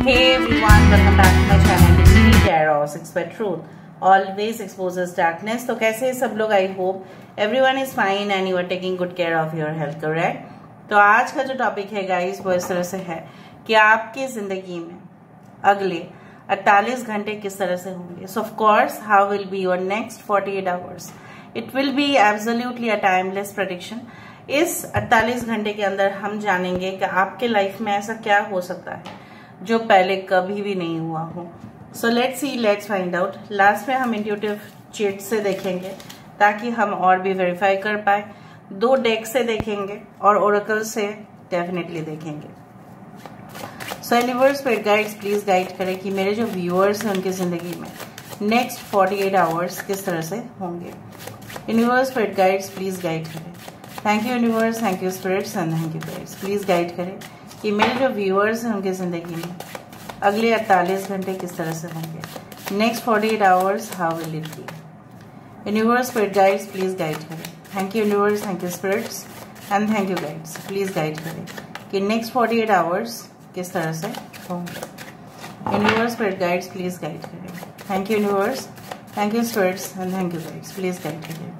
Hey everyone, welcome back to my channel. Disney Tarot, Expert Truth always exposes darkness. तो कैसे हैं सब लोग? I hope everyone is fine and you are taking good care of your health, correct? तो आज का जो topic है गाइस वो इस तरह से है कि आपकी जिंदगी में अगले 48 घंटे किस तरह से होंगे. So of course, how will be your next 48 hours? It will be absolutely a timeless prediction. इस 48 घंटे के अंदर हम जानेंगे कि आपके लाइफ में ऐसा क्या हो सकता है जो पहले कभी भी नहीं हुआ हो. So let's see, let's find out. Last में हम इंट्यूटिव चीट से देखेंगे ताकि हम और भी वेरीफाई कर पाए. 2 डेक से देखेंगे और ओरेकल से डेफिनेटली देखेंगे. So universe spirit guides please guide करें कि मेरे जो व्यूअर्स हैं उनकी जिंदगी में नेक्स्ट 48 आवर्स किस तरह से होंगे. Universe spirit guides please guide करें. Thank you universe, thank you spirits and thank you guides. Please guide करें कि मेरे जो व्यूअर्स हैं उनकी जिंदगी में अगले 48 घंटे किस तरह से होंगे. Next 48 hours how will it be. Universe spirit guides please guide करें. Thank you universe, thank you spirits and thank you guides. Please guide करें कि नेक्स्ट 48 आवर्स किस तरह से होंगे. Universe spirit guides please guide करें. Thank you universe, thank you spirits and thank you guides. Please guide करें.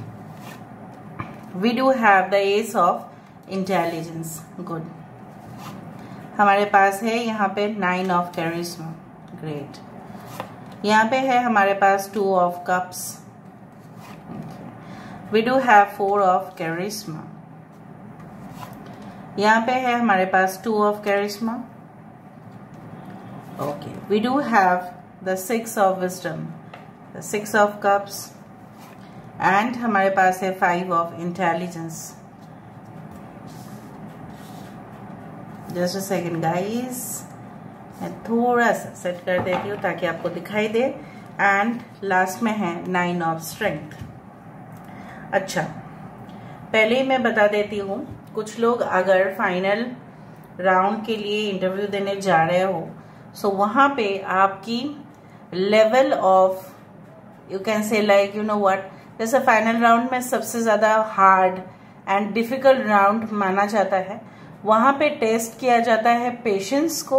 We do have the ace of intelligence. Good. हमारे पास है यहाँ पे 9 ऑफ कैरिज्मा. ग्रेट. यहाँ पे है हमारे पास 2 of cups. We do have 4 of charisma. यहाँ पे है हमारे पास 2 of charisma. Okay. We do have the 6 of wisdom, the 6 of cups and हमारे पास है 5 of intelligence. Just a second guys, मैं थोड़ा सा सेट कर देती हूँ ताकि आपको दिखाई दे. एंड लास्ट में है 9 ऑफ स्ट्रेंथ. अच्छा, पहले ही मैं बता देती हूँ, कुछ लोग अगर फाइनल राउंड के लिए इंटरव्यू देने जा रहे हो सो वहां पे आपकी level of you can say like you know what, जैसे फाइनल राउंड में सबसे ज्यादा हार्ड एंड डिफिकल्ट राउंड माना जाता है. वहां पे टेस्ट किया जाता है पेशेंस को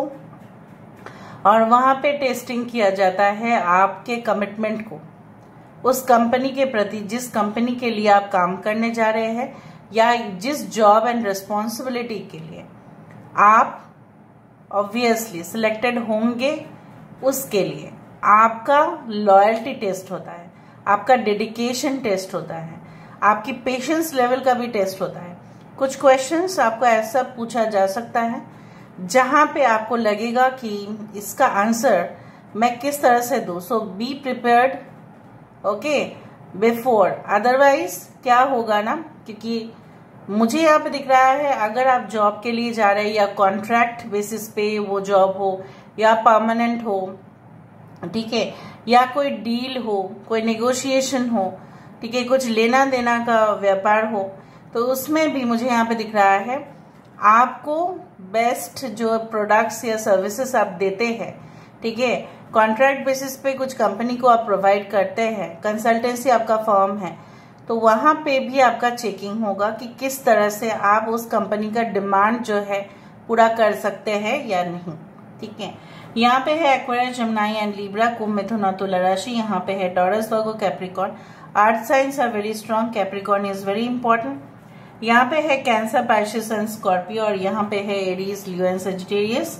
और वहां पे टेस्टिंग किया जाता है आपके कमिटमेंट को उस कंपनी के प्रति, जिस कंपनी के लिए आप काम करने जा रहे हैं या जिस जॉब एंड रिस्पॉन्सिबिलिटी के लिए आप ऑब्वियसली सिलेक्टेड होंगे. उसके लिए आपका लॉयल्टी टेस्ट होता है, आपका डेडिकेशन टेस्ट होता है, आपकी पेशेंस लेवल का भी टेस्ट होता है. कुछ क्वेश्चंस आपको ऐसा पूछा जा सकता है जहां पे आपको लगेगा कि इसका आंसर मैं किस तरह से दूं. So be prepared okay before. Otherwise क्या होगा ना, क्योंकि मुझे यहाँ पे दिख रहा है अगर आप जॉब के लिए जा रहे हैं या कॉन्ट्रैक्ट बेसिस पे वो जॉब हो या परमानेंट हो, ठीक है, या कोई डील हो, कोई नेगोशिएशन हो, ठीक है, कुछ लेना देना का व्यापार हो, तो उसमें भी मुझे यहाँ पे दिख रहा है आपको बेस्ट जो प्रोडक्ट्स या सर्विसेज आप देते हैं, ठीक है, कॉन्ट्रैक्ट बेसिस पे कुछ कंपनी को आप प्रोवाइड करते हैं, कंसल्टेंसी आपका फर्म है, तो वहां पे भी आपका चेकिंग होगा कि किस तरह से आप उस कंपनी का डिमांड जो है पूरा कर सकते हैं या नहीं. ठीक है. यहाँ पे है Aquarius, Gemini and Libra, Kumbh, Mithun और तुला राशि. यहाँ पे है Taurus, Virgo, Capricorn. Earth signs are very strong. Capricorn is very important. यहाँ पे है कैंसर, पाइसेस एंड स्कॉर्पियो और यहाँ पे है Aries, Leo and Sagittarius.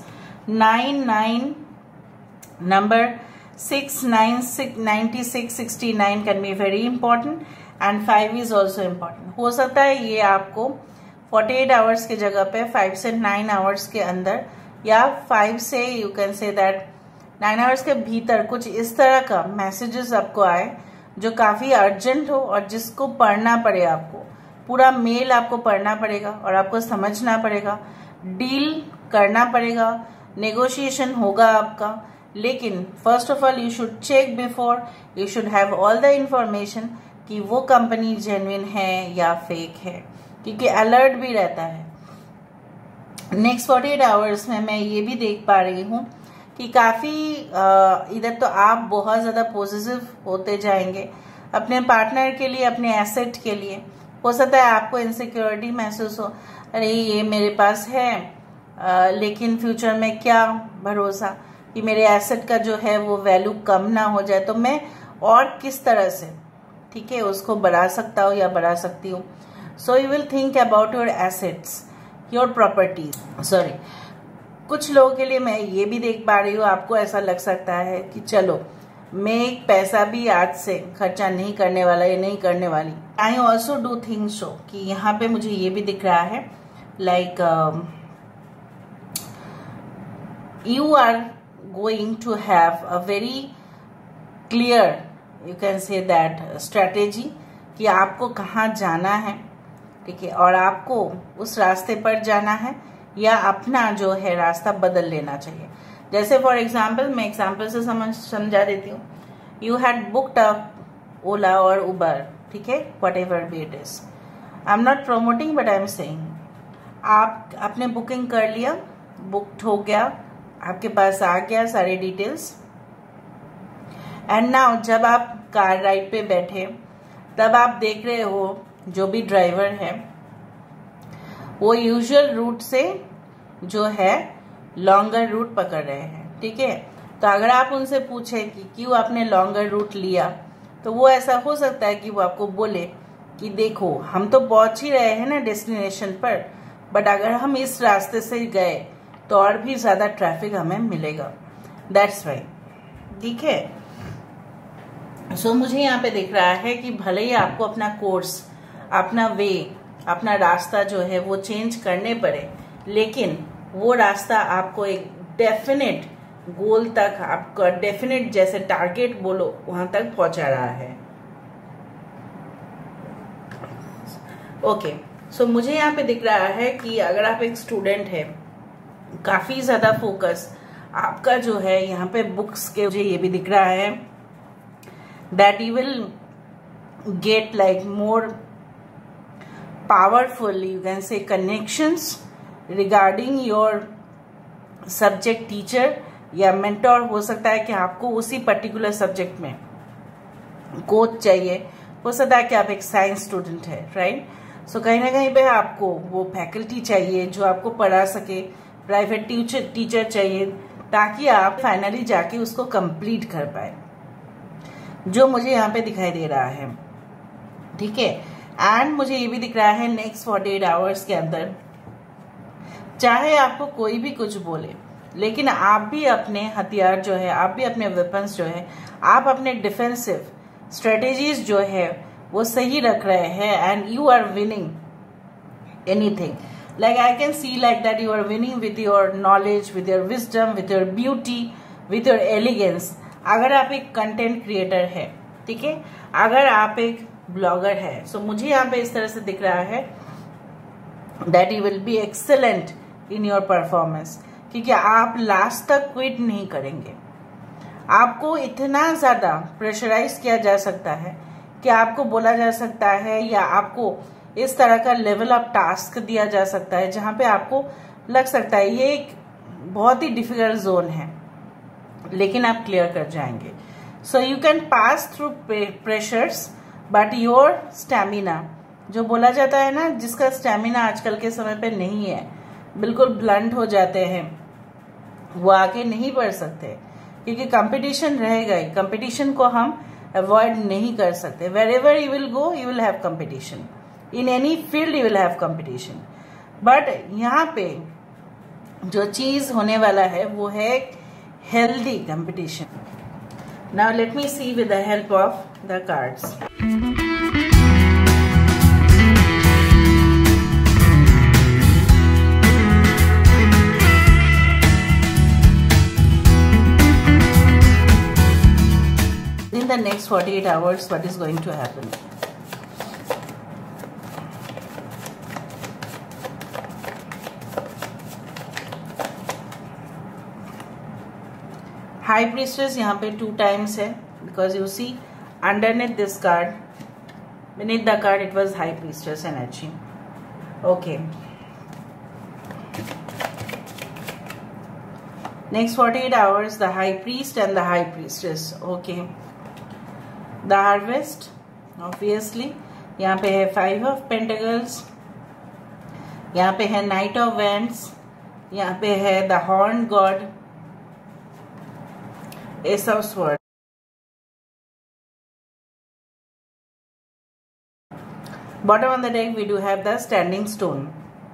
9 number 6, 9, 96, 69 can be very important and 5 is also important. हो सकता है ये आपको 48 आवर्स की जगह पे 5 से 9 आवर्स के अंदर या 5 से you can say that 9 hours के भीतर कुछ इस तरह का मैसेजेस आपको आए जो काफी अर्जेंट हो और जिसको पढ़ना पड़े. आपको पूरा मेल आपको पढ़ना पड़ेगा और आपको समझना पड़ेगा, डील करना पड़ेगा, नेगोशिएशन होगा आपका. लेकिन first of all you should check before, you should have all the information कि वो कंपनी जेन्युइन है या फेक है, क्योंकि अलर्ट भी रहता है. नेक्स्ट 48 आवर्स में मैं ये भी देख पा रही हूँ कि काफी इधर तो आप बहुत ज्यादा पॉजिटिव होते जाएंगे अपने पार्टनर के लिए, अपने एसेट के लिए. हो सकता है आपको इनसिक्योरिटी महसूस हो, अरे ये मेरे पास है लेकिन फ्यूचर में क्या भरोसा कि मेरे एसेट का जो है वो वैल्यू कम ना हो जाए, तो मैं और किस तरह से, ठीक है, उसको बढ़ा सकता हूँ या बढ़ा सकती हूँ. So you will think about your assets, your properties. Sorry, कुछ लोगों के लिए मैं ये भी देख पा रही हूँ, आपको ऐसा लग सकता है कि चलो मैं एक पैसा भी आज से खर्चा नहीं करने वाला या नहीं करने वाली. I also do think so कि यहाँ पे मुझे ये भी दिख रहा है like you are going to have a very clear, you can say that, strategy कि आपको कहाँ जाना है, ठीक है, और आपको उस रास्ते पर जाना है या अपना जो है रास्ता बदल लेना चाहिए. जैसे फॉर एग्जाम्पल, मैं एग्जाम्पल से समझा देती हूँ. You had booked up Ola और उबर, ठीक है, whatever be it is. I am not promoting but I am saying, आपने बुकिंग कर लिया, बुकड हो गया, आपके पास आ गया सारी डिटेल्स, एंड नाउ जब आप कार राइड पे बैठे तब आप देख रहे हो जो भी ड्राइवर है वो यूजुअल रूट से जो है लॉन्गर रूट पकड़ रहे हैं, ठीक है. तो अगर आप उनसे पूछे कि क्यों आपने लॉन्गर रूट लिया, तो वो ऐसा हो सकता है कि वो आपको बोले कि देखो हम तो पहुंच ही रहे हैं ना डेस्टिनेशन पर, बट अगर हम इस रास्ते से गए तो और भी ज्यादा ट्रैफिक हमें मिलेगा, दैट्स वाई, ठीक है. सो मुझे यहाँ पे दिख रहा है कि भले ही आपको अपना कोर्स, अपना वे, अपना रास्ता जो है वो चेंज करने पड़े, लेकिन वो रास्ता आपको एक डेफिनेट गोल तक, आपका डेफिनेट जैसे टारगेट बोलो वहां तक पहुंचा रहा है. ओके, सो मुझे यहाँ पे दिख रहा है कि अगर आप एक स्टूडेंट है, काफी ज्यादा फोकस आपका जो है यहाँ पे बुक्स के, मुझे ये भी दिख रहा है that you will get like more powerful, you can say, connections regarding your subject teacher या मेंटोर. हो सकता है कि आपको उसी पर्टिकुलर सब्जेक्ट में कोच चाहिए, हो सकता है कि आप एक साइंस स्टूडेंट है, राइट. सो कहीं ना कहीं पे आपको वो फैकल्टी चाहिए जो आपको पढ़ा सके, प्राइवेट टीचर चाहिए, ताकि आप फाइनली जाके उसको कंप्लीट कर पाए, जो मुझे यहाँ पे दिखाई दे रहा है, ठीक है. एंड मुझे ये भी दिख रहा है नेक्स्ट 48 आवर्स के अंदर, चाहे आपको कोई भी कुछ बोले, लेकिन आप भी अपने हथियार जो है, आप भी अपने वेपन्स जो है, आप अपने डिफेंसिव स्ट्रेटेजीज जो है वो सही रख रहे हैं, and you are winning anything. Like I can see like that you are winning with your knowledge, with your wisdom, with your beauty, with your elegance. अगर आप एक कंटेंट क्रिएटर है, ठीक है, अगर आप एक ब्लॉगर है, सो मुझे यहाँ पे इस तरह से दिख रहा है that you will be excellent in your performance, क्योंकि आप लास्ट तक क्विट नहीं करेंगे. आपको इतना ज्यादा प्रेशराइज किया जा सकता है कि आपको बोला जा सकता है या आपको इस तरह का लेवल ऑफ टास्क दिया जा सकता है जहां पे आपको लग सकता है ये एक बहुत ही डिफिकल्ट जोन है, लेकिन आप क्लियर कर जाएंगे. So you can pass through pressures, but your stamina, जो बोला जाता है ना, जिसका स्टैमिना आजकल के समय पे नहीं है, बिल्कुल ब्लंट हो जाते हैं, वो आगे नहीं बढ़ सकते, क्योंकि कंपटीशन रहेगा ही. कंपटीशन को हम अवॉइड नहीं कर सकते. Wherever you will go you will have competition, in any field you will have competition, but यहाँ पे जो चीज होने वाला है वो है healthy competition. Now let me see with the help of the cards. In the next 48 hours, what is going to happen? High priestess यहाँ पे 2 times है, because you see underneath this card, beneath the card it was high priestess energy. Okay, next 48 hours the high priest and the high priestess. Okay, the harvest, obviously यहाँ पे है 5 of Pentacles, यहाँ पे है Knight of Wands, यहाँ पे है the horn god, ace of sword. Bottom of the deck we do have the standing stone.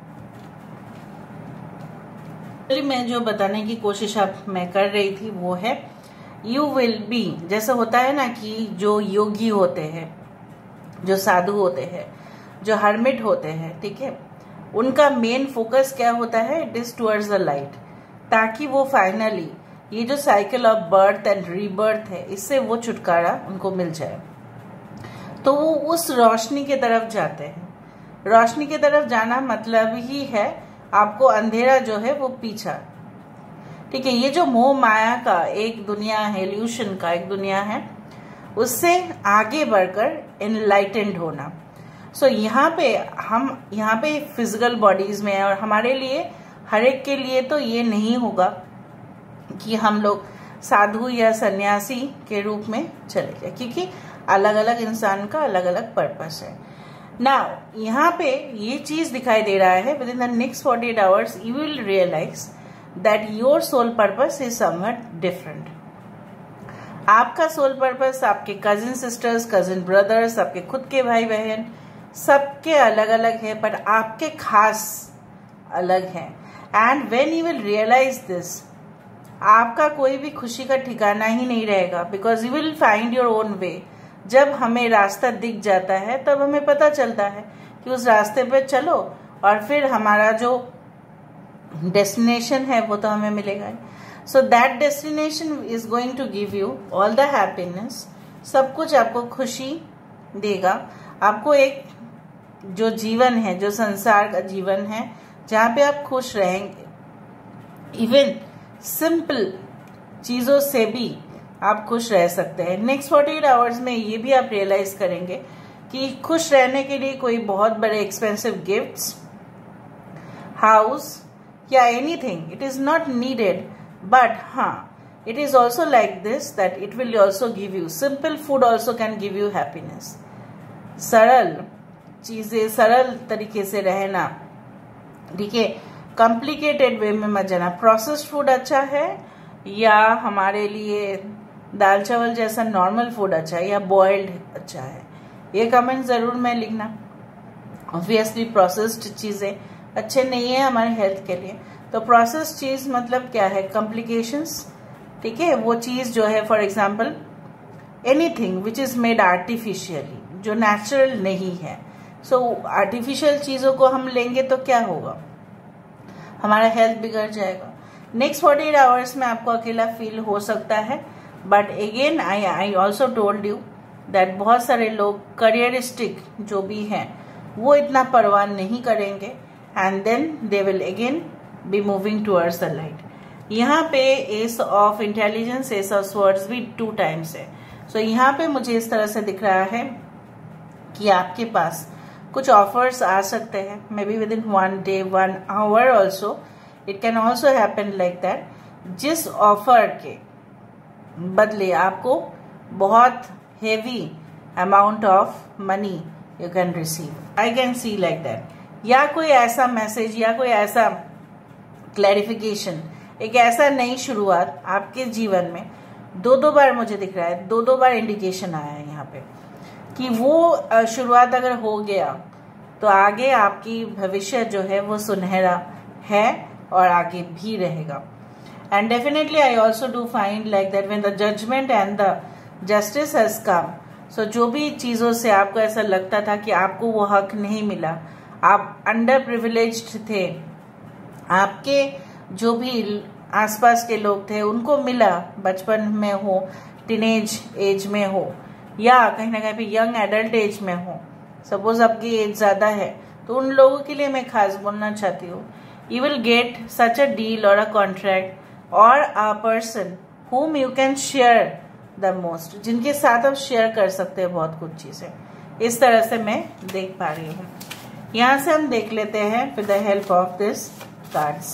मैं जो बताने की कोशिश अब मैं कर रही थी वो है यू विल बी, जैसे होता है ना कि जो योगी होते हैं, जो साधु होते हैं, जो हर्मिट होते हैं, ठीक है, उनका मेन फोकस क्या होता है, it is towards the light, ताकि वो फाइनली ये जो cycle of birth and rebirth है इससे वो छुटकारा उनको मिल जाए। तो वो उस रोशनी की तरफ जाते हैं। रोशनी की तरफ जाना मतलब ही है आपको अंधेरा जो है वो पीछा, ठीक है। ये जो मोह माया का एक दुनिया है, इल्यूशन का एक दुनिया है, उससे आगे बढ़कर एनलाइटेंड होना। सो यहाँ पे फिजिकल बॉडीज में है, और हमारे लिए हर एक के लिए तो ये नहीं होगा कि हम लोग साधु या सन्यासी के रूप में चले जाए, क्योंकि अलग अलग इंसान का अलग अलग पर्पस है। नाउ यहाँ पे ये चीज दिखाई दे रहा है, within the next 48 hours you will realise that your soul purpose is somewhat different. आपका सोल पर्पस आपके कजिन सिस्टर्स, कजिन ब्रदर्स, आपके खुद के भाई बहन, सबके अलग अलग है, पर आपके खास अलग है। And when you will realise this, आपका कोई भी खुशी का ठिकाना ही नहीं रहेगा, because you will find your own way. जब हमें रास्ता दिख जाता है तब हमें पता चलता है कि उस रास्ते पे चलो, और फिर हमारा जो डेस्टिनेशन है वो तो हमें मिलेगा। So that destination is going to give you all the happiness, सब कुछ आपको खुशी देगा। आपको एक जो जीवन है, जो संसार का जीवन है, जहाँ पे आप खुश रहेंगे, इवन सिंपल चीजों से भी आप खुश रह सकते हैं। नेक्स्ट 48 आवर्स में ये भी आप रियलाइज करेंगे कि खुश रहने के लिए कोई बहुत बड़े एक्सपेंसिव गिफ्ट्स, हाउस या anything, it is not needed. But हाँ, it is also like this that it will also give you simple food, also can give you happiness. सरल चीजें, सरल तरीके से रहना, ठीक है, कॉम्प्लिकेटेड वे में मत जाना। प्रोसेस्ड फूड अच्छा है या हमारे लिए दाल चावल जैसा नॉर्मल फूड अच्छा है, या बॉइल्ड अच्छा है, ये कमेंट जरूर में लिखना। ऑब्वियसली प्रोसेस्ड चीजें अच्छे नहीं है हमारे हेल्थ के लिए। तो प्रोसेस्ड चीज मतलब क्या है, कॉम्प्लिकेशंस, ठीक है, वो चीज जो है, for example anything which is made artificially, जो नेचुरल नहीं है। सो आर्टिफिशियल चीजों को हम लेंगे तो क्या होगा, हमारा हेल्थ बिगड़ जाएगा। नेक्स्ट 48 आवर्स में आपको अकेला फील हो सकता है, but again I also told you that बहुत सारे लोग करियरिस्टिक जो भी हैं वो इतना परवाह नहीं करेंगे, and then they will again be moving towards the light. यहाँ पे ace of intelligence, ace of swords भी 2 टाइम्स है। सो यहाँ पे मुझे इस तरह से दिख रहा है कि आपके पास कुछ ऑफर्स आ सकते हैं, maybe within 1 day 1 hour also, it can also happen like that, जिस ऑफर के बदले आपको बहुत heavy amount of money you can receive, I can see like that. या कोई ऐसा मैसेज या कोई ऐसा क्लैरिफिकेशन, एक ऐसा नई शुरुआत आपके जीवन में 2 बार मुझे दिख रहा है, 2 बार इंडिकेशन आया है यहाँ पे कि वो शुरुआत अगर हो गया तो आगे आपकी भविष्य जो है वो सुनहरा है और आगे भी रहेगा। And definitely I also do find like that when the judgement and the justice has come, so जो भी चीजों से आपको ऐसा लगता था कि आपको वो हक नहीं मिला, आप अंडर प्रिविलेज्ड थे, आपके जो भी आसपास के लोग थे उनको मिला, बचपन में हो, टीनेज एज में हो, या कहीं ना कहीं पे यंग एडल्ट एज में हो, सपोज आपकी एज ज्यादा है, तो उन लोगों के लिए मैं खास बोलना चाहती हूँ, you will get such a deal और अ कॉन्ट्रैक्ट और a person whom you can share the most, जिनके साथ आप शेयर कर सकते हैं बहुत कुछ चीजें। इस तरह से मैं देख पा रही हूँ। यहाँ से हम देख लेते हैं with the help of this cards.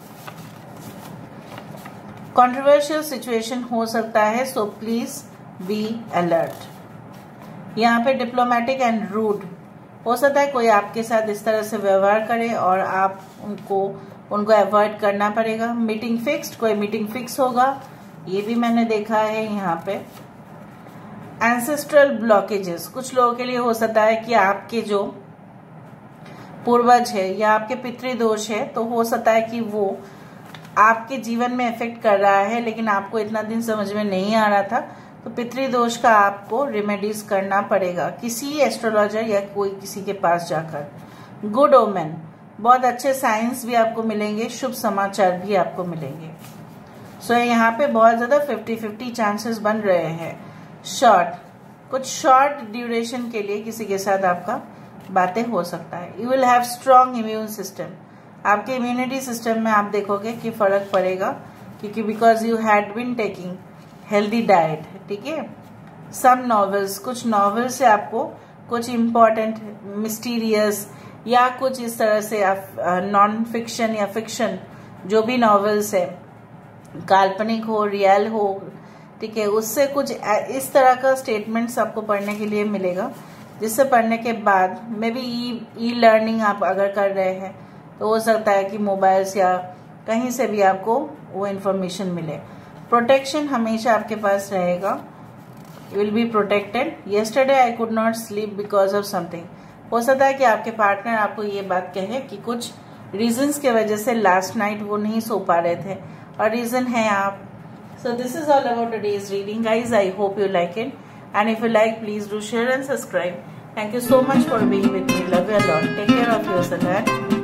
Controversial situation हो सकता है, सो प्लीज बी अलर्ट। यहाँ पे डिप्लोमेटिक एंड रूड हो सकता है, कोई आपके साथ इस तरह से व्यवहार करे और आप उनको अवॉइड करना पड़ेगा। मीटिंग फिक्स्ड, कोई मीटिंग फिक्स होगा, ये भी मैंने देखा है यहाँ पे। एंसेस्ट्रल ब्लॉकेजेस, कुछ लोगों के लिए हो सकता है कि आपके जो पूर्वज है या आपके पितृदोष है, तो हो सकता है कि वो आपके जीवन में इफेक्ट कर रहा है, लेकिन आपको इतना दिन समझ में नहीं आ रहा था। तो पितृदोष का आपको रेमेडीज करना पड़ेगा किसी एस्ट्रोलॉजर या कोई किसी के पास जाकर। गुड ओमेन, बहुत अच्छे साइंस भी आपको मिलेंगे, शुभ समाचार भी आपको मिलेंगे। सो यहाँ पे बहुत ज्यादा 50-50 चांसेस बन रहे हैं। कुछ शॉर्ट ड्यूरेशन के लिए किसी के साथ आपका बातें हो सकता है। You will have strong immune system, आपके इम्यूनिटी सिस्टम में आप देखोगे कि फर्क पड़ेगा, क्योंकि because you had been taking healthy diet. ठीक है, सम नॉवेल्स, कुछ नॉवेल से आपको कुछ इम्पोर्टेंट मिस्टीरियस या कुछ इस तरह से नॉन फिक्शन या फिक्शन जो भी नॉवेल्स है, काल्पनिक हो रियल हो, ठीक है, उससे कुछ इस तरह का स्टेटमेंट्स आपको पढ़ने के लिए मिलेगा, जिससे पढ़ने के बाद मे बी ई लर्निंग आप अगर कर रहे हैं तो हो सकता है कि मोबाइल्स या कहीं से भी आपको वो इन्फॉर्मेशन मिले। प्रोटेक्शन हमेशा आपके पास रहेगा, you will be protected. Yesterday I could not sleep because of something, हो सकता है कि आपके पार्टनर आपको ये बात कहे कि कुछ रीजंस के वजह से लास्ट नाइट वो नहीं सो पा रहे थे, और रीजन है आप। So this is all about today's reading guys, I hope you like it, and if you like, please do share and subscribe. Thank you so much for being with me. Love you a lot. Take care of yourself and